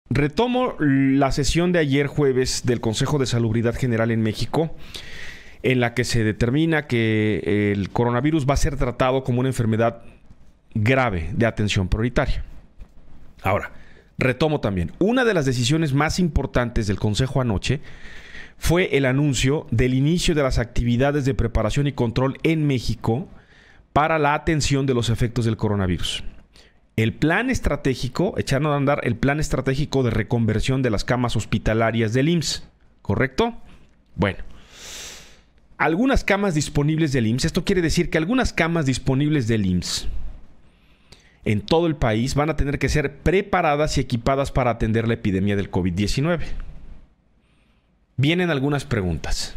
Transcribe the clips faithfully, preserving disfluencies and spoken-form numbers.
Retomo la sesión de ayer jueves del Consejo de Salubridad General en México, en la que se determina que el coronavirus va a ser tratado como una enfermedad grave de atención prioritaria. Ahora, retomo también, una de las decisiones más importantes del Consejo anoche fue el anuncio del inicio de las actividades de preparación y control en México para la atención de los efectos del coronavirus. El plan estratégico, echaron a andar el plan estratégico de reconversión de las camas hospitalarias del I M S S, ¿correcto? Bueno, algunas camas disponibles del I M S S, esto quiere decir que algunas camas disponibles del I M S S en todo el país van a tener que ser preparadas y equipadas para atender la epidemia del COVID diecinueve. Vienen algunas preguntas.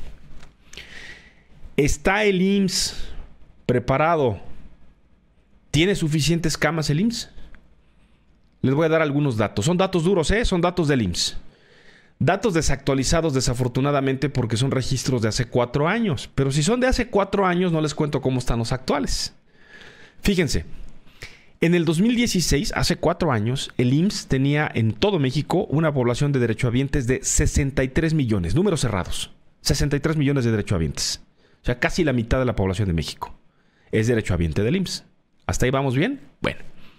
¿Está el I M S S preparado? ¿Tiene suficientes camas el I M S S? Les voy a dar algunos datos. Son datos duros, ¿eh? Son datos del I M S S. Datos desactualizados, desafortunadamente, porque son registros de hace cuatro años. Pero si son de hace cuatro años, no les cuento cómo están los actuales. Fíjense. En el dos mil dieciséis, hace cuatro años, el I M S S tenía en todo México una población de derechohabientes de sesenta y tres millones. Números cerrados. sesenta y tres millones de derechohabientes. O sea, casi la mitad de la población de México es derechohabiente del I M S S. ¿Hasta ahí vamos bien? Bueno.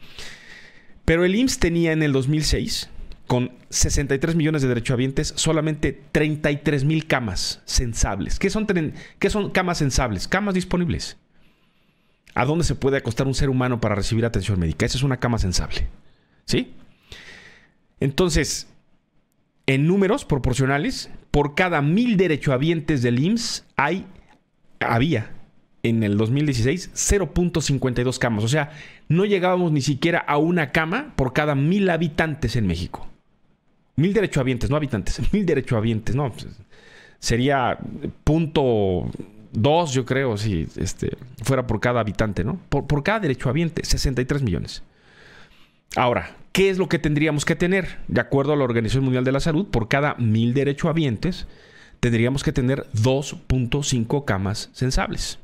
Pero el I M S S tenía en el dos mil seis, con sesenta y tres millones de derechohabientes, solamente treinta y tres mil camas censables. ¿Qué son, ¿Qué son camas censables? Camas disponibles. ¿A dónde se puede acostar un ser humano para recibir atención médica? Esa es una cama censable. ¿Sí? Entonces, en números proporcionales, por cada mil derechohabientes del I M S S hay, había en el dos mil dieciséis cero punto cincuenta y dos camas. O sea, no llegábamos ni siquiera a una cama por cada mil habitantes en México. Mil derechohabientes, no habitantes. Mil derechohabientes, no. Sería punto dos, yo creo, si este, fuera por cada habitante, ¿no? Por, por cada derechohabiente, sesenta y tres millones. Ahora, ¿qué es lo que tendríamos que tener? De acuerdo a la Organización Mundial de la Salud, por cada mil derechohabientes, tendríamos que tener dos punto cinco camas censables.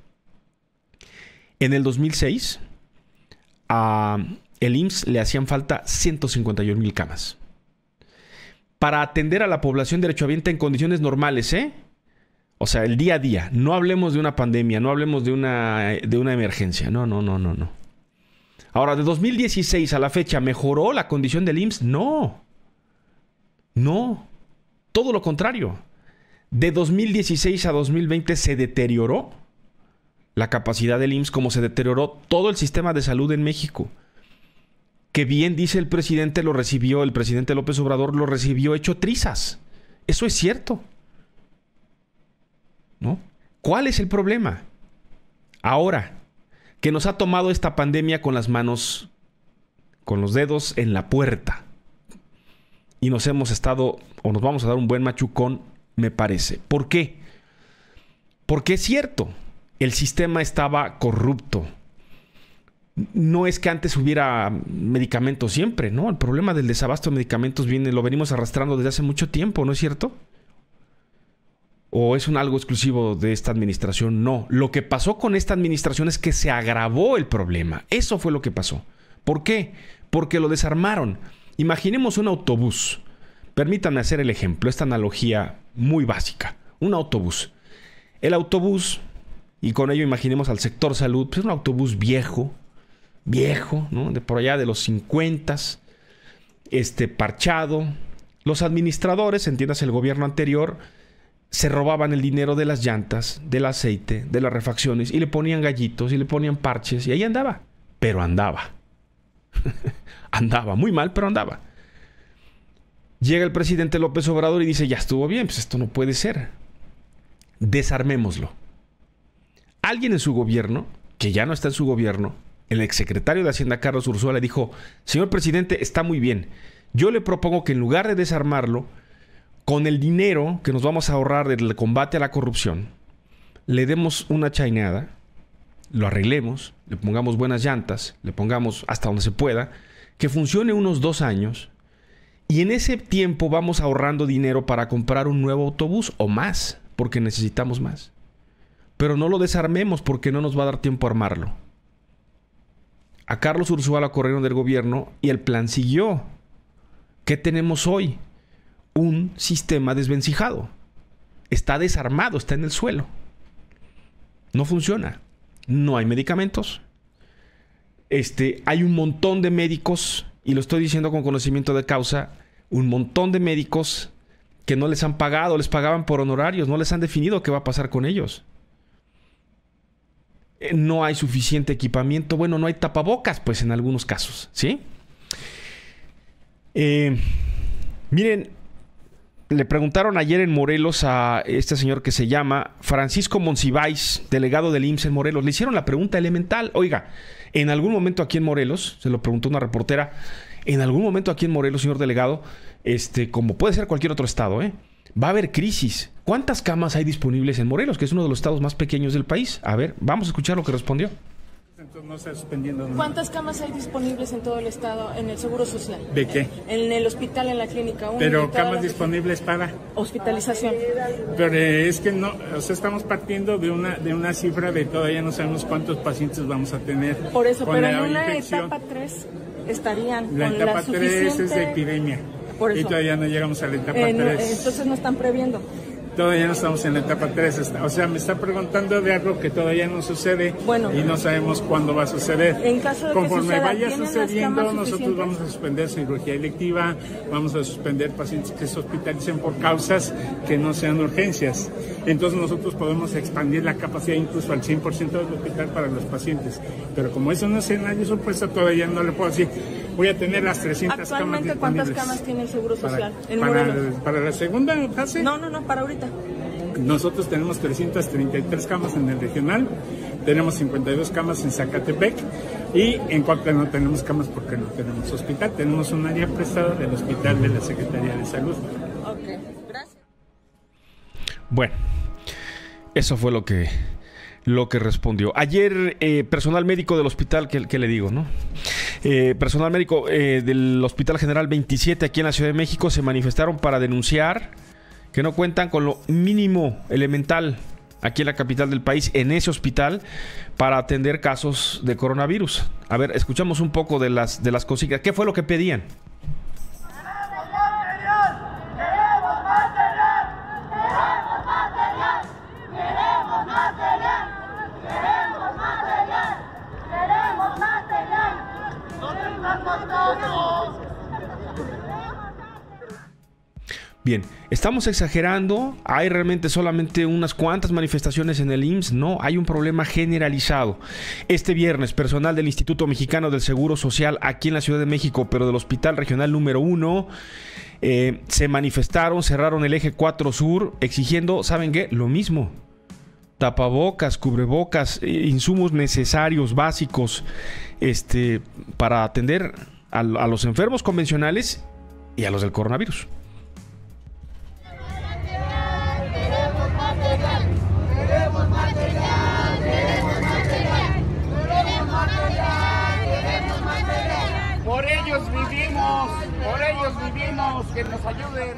En el dos mil seis, a el I M S S le hacían falta ciento cincuenta y un mil camas. Para atender a la población derechohabiente en condiciones normales, ¿eh? O sea, el día a día. No hablemos de una pandemia, no hablemos de una, de una emergencia. No, no, no, no, no. Ahora, de dos mil dieciséis a la fecha, ¿mejoró la condición del I M S S? No. No. Todo lo contrario. De dos mil dieciséis a dos mil veinte se deterioró la capacidad del I M S S, como se deterioró todo el sistema de salud en México. Que bien dice el presidente, lo recibió, el presidente López Obrador lo recibió hecho trizas. Eso es cierto, ¿no? ¿Cuál es el problema? Ahora, que nos ha tomado esta pandemia con las manos, con los dedos en la puerta. Y nos hemos estado, o nos vamos a dar un buen machucón, me parece. ¿Por qué? Porque es cierto, el sistema estaba corrupto. No es que antes hubiera medicamentos siempre, ¿no? El problema del desabasto de medicamentos viene, lo venimos arrastrando desde hace mucho tiempo, ¿no es cierto? ¿O es un algo exclusivo de esta administración? No. Lo que pasó con esta administración es que se agravó el problema. Eso fue lo que pasó. ¿Por qué? Porque lo desarmaron. Imaginemos un autobús. Permítanme hacer el ejemplo, esta analogía muy básica. Un autobús. El autobús, y con ello imaginemos al sector salud, pues es un autobús viejo, viejo, ¿no? De por allá de los cincuentas, este, parchado. Los administradores, entiendas el gobierno anterior, se robaban el dinero de las llantas, del aceite, de las refacciones, y le ponían gallitos, y le ponían parches, y ahí andaba. Pero andaba. Andaba, muy mal, pero andaba. Llega el presidente López Obrador y dice, ya estuvo bien, pues esto no puede ser. Desarmémoslo. Alguien en su gobierno, que ya no está en su gobierno, el exsecretario de Hacienda, Carlos Ursúa, le dijo, señor presidente, está muy bien. Yo le propongo que en lugar de desarmarlo, con el dinero que nos vamos a ahorrar del combate a la corrupción, le demos una chainada, lo arreglemos, le pongamos buenas llantas, le pongamos hasta donde se pueda, que funcione unos dos años, y en ese tiempo vamos ahorrando dinero para comprar un nuevo autobús o más, porque necesitamos más. Pero no lo desarmemos porque no nos va a dar tiempo a armarlo. A Carlos Ursúa lo corrieron del gobierno y el plan siguió. ¿Qué tenemos hoy? Un sistema desvencijado. Está desarmado, está en el suelo. No funciona. No hay medicamentos. Este, hay un montón de médicos, y lo estoy diciendo con conocimiento de causa, un montón de médicos que no les han pagado, les pagaban por honorarios, no les han definido qué va a pasar con ellos. No hay suficiente equipamiento, bueno, no hay tapabocas, pues en algunos casos, ¿sí? Eh, miren, le preguntaron ayer en Morelos a este señor que se llama Francisco Monsiváis, delegado del I M S S en Morelos. Le hicieron la pregunta elemental. Oiga, en algún momento aquí en Morelos, se lo preguntó una reportera, en algún momento aquí en Morelos, señor delegado, este, como puede ser cualquier otro estado, ¿eh? Va a haber crisis. ¿Cuántas camas hay disponibles en Morelos, que es uno de los estados más pequeños del país? A ver, vamos a escuchar lo que respondió. Entonces no está suspendiendo nada. ¿Cuántas camas hay disponibles en todo el estado en el Seguro Social? ¿De qué? En el hospital, en la clínica. Pero camas disponibles para hospitalización. Pero eh, es que no, o sea, estamos partiendo de una de una cifra de todavía no sabemos cuántos pacientes vamos a tener. Por eso, pero en una etapa tres estarían. La con etapa la tres suficiente... es de epidemia. Por eso. Y todavía no llegamos a la etapa eh, no, tres. Entonces no están previendo. Todavía no estamos en la etapa tres. O sea, me está preguntando de algo que todavía no sucede, bueno, y no sabemos cuándo va a suceder. En caso de Conforme que suceda, vaya sucediendo, nosotros vamos a suspender cirugía electiva, vamos a suspender pacientes que se hospitalicen por causas que no sean urgencias. Entonces nosotros podemos expandir la capacidad incluso al cien por ciento del hospital para los pacientes. Pero como eso no es escenario sorpresa, todavía no le puedo decir. Voy a tener las trescientas camas disponibles. ¿Cuántas camas tiene el Seguro Social para, en para, Morelos? ¿Para la segunda fase? No, no, no, para ahorita. Nosotros tenemos trescientas treinta y tres camas en el regional, tenemos cincuenta y dos camas en Zacatepec y en Coahuila no tenemos camas porque no tenemos hospital, tenemos un área prestada del hospital de la Secretaría de Salud. Ok, gracias. Bueno, eso fue lo que, lo que respondió. Ayer, eh, personal médico del hospital, ¿qué, qué le digo, no? Eh, personal médico eh, del Hospital General veintisiete aquí en la Ciudad de México se manifestaron para denunciar que no cuentan con lo mínimo elemental aquí en la capital del país, en ese hospital, para atender casos de coronavirus. A ver, escuchamos un poco de las, de las consignas. ¿Qué fue lo que pedían? Bien, ¿estamos exagerando? ¿Hay realmente solamente unas cuantas manifestaciones en el I M S S? No, hay un problema generalizado. Este viernes, personal del Instituto Mexicano del Seguro Social aquí en la Ciudad de México, pero del Hospital Regional número uno, eh, se manifestaron, cerraron el eje cuatro Sur, exigiendo, ¿saben qué? Lo mismo. Tapabocas, cubrebocas, insumos necesarios, básicos, este, para atender a, a los enfermos convencionales y a los del coronavirus. Por ellos vivimos, por ellos vivimos, que nos ayuden.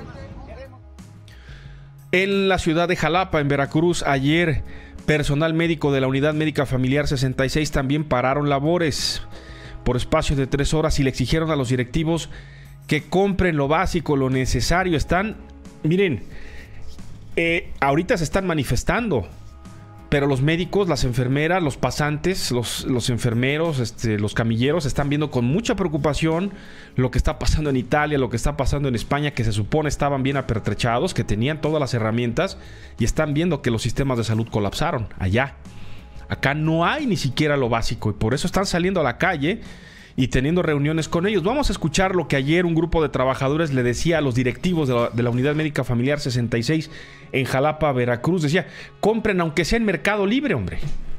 En la ciudad de Jalapa, en Veracruz, ayer, personal médico de la Unidad Médica Familiar sesenta y seis también pararon labores por espacios de tres horas y le exigieron a los directivos que compren lo básico, lo necesario. Están, miren, eh, ahorita se están manifestando, pero los médicos, las enfermeras, los pasantes, los, los enfermeros, este, los camilleros están viendo con mucha preocupación lo que está pasando en Italia, lo que está pasando en España, que se supone estaban bien apertrechados, que tenían todas las herramientas y están viendo que los sistemas de salud colapsaron allá. Acá no hay ni siquiera lo básico y por eso están saliendo a la calle y teniendo reuniones con ellos. Vamos a escuchar lo que ayer un grupo de trabajadores le decía a los directivos de la, de la Unidad Médica Familiar sesenta y seis en Jalapa, Veracruz. Decía, compren aunque sea en Mercado Libre, hombre.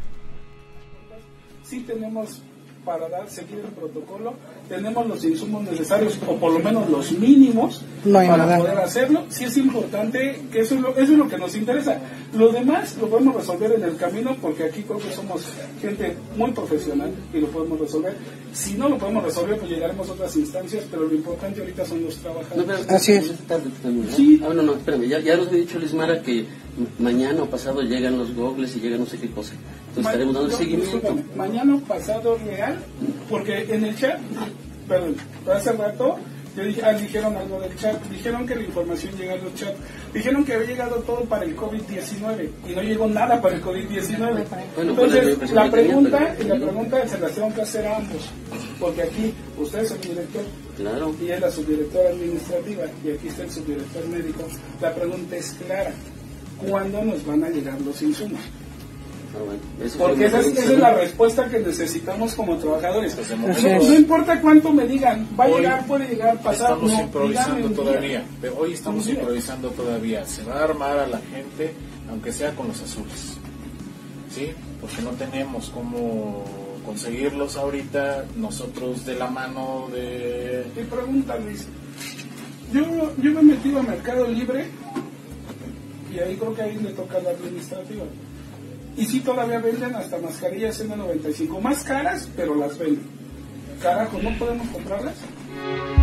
Sí tenemos para dar, seguir el protocolo, tenemos los insumos necesarios o por lo menos los mínimos no para nada. Poder hacerlo. Sí es importante que eso es, lo, eso es lo que nos interesa. Lo demás lo podemos resolver en el camino porque aquí creo que somos gente muy profesional y lo podemos resolver. Si no lo podemos resolver, pues llegaremos a otras instancias, pero lo importante ahorita son los trabajadores. No, pero así es. Tarde, también, ¿no? Sí. Ah, no, no, espérame, ya, ya nos había dicho Lismara que mañana o pasado llegan los gogles y llegan no sé qué cosa. Entonces Ma estaremos dando no, seguimiento. Mañana o pasado real, porque en el chat, perdón, hace rato Yo dije, ah, dijeron algo del chat, dijeron que la información llega a los chats, dijeron que había llegado todo para el COVID diecinueve y no llegó nada para el COVID diecinueve. Entonces, la pregunta, y la pregunta se la tengo que hacer a ambos, porque aquí usted es el director, claro, y es la subdirectora administrativa, y aquí está el subdirector médico. La pregunta es clara, ¿cuándo nos van a llegar los insumos? Porque esa es, esa es la respuesta que necesitamos como trabajadores. No, no importa cuánto me digan, va a hoy llegar, puede llegar, pasar. Estamos no, improvisando todavía. Día. Hoy estamos improvisando todavía. Se va a armar a la gente, aunque sea con los azules. ¿Sí? Porque no tenemos cómo conseguirlos ahorita, nosotros de la mano de... Mi pregunta, Luis. Yo, yo me he metido a Mercado Libre y ahí creo que ahí le toca a la administrativa. Y sí, todavía venden hasta mascarillas N noventa y cinco, más caras, pero las venden. Carajo, ¿no podemos comprarlas?